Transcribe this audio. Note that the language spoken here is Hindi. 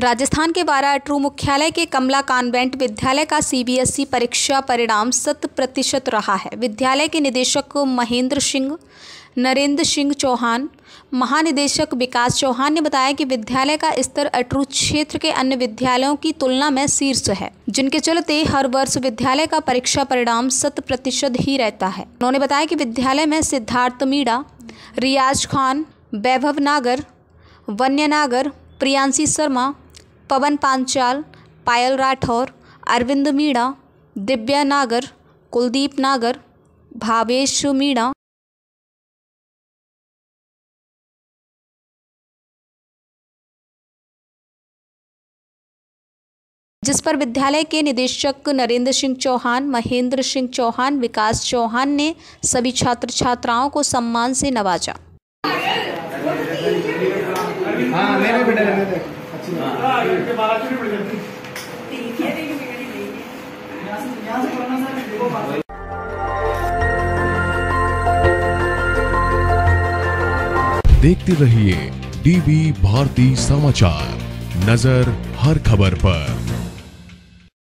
राजस्थान के 12 अटरू मुख्यालय के कमला कॉन्वेंट विद्यालय का सीबीएसई परीक्षा परिणाम 100% रहा है। विद्यालय के निदेशक महेंद्र सिंह नरेंद्र सिंह चौहान, महानिदेशक विकास चौहान ने बताया कि विद्यालय का स्तर अटरू क्षेत्र के अन्य विद्यालयों की तुलना में शीर्ष है, जिनके चलते हर वर्ष विद्यालय का परीक्षा परिणाम 100% ही रहता है। उन्होंने बताया कि विद्यालय में सिद्धार्थ मीणा, रियाज खान, वैभव नागर, वन्य नागर, प्रियांशी शर्मा, पवन पांचाल, पायल राठौर, अरविंद मीणा, दिव्या नागर, कुलदीप नागर, भावेश मीणा, जिस पर विद्यालय के निदेशक नरेंद्र सिंह चौहान, महेंद्र सिंह चौहान, विकास चौहान ने सभी छात्र छात्राओं को सम्मान से नवाजा। देखते रहिए डीबी भारती समाचार, नजर हर खबर पर।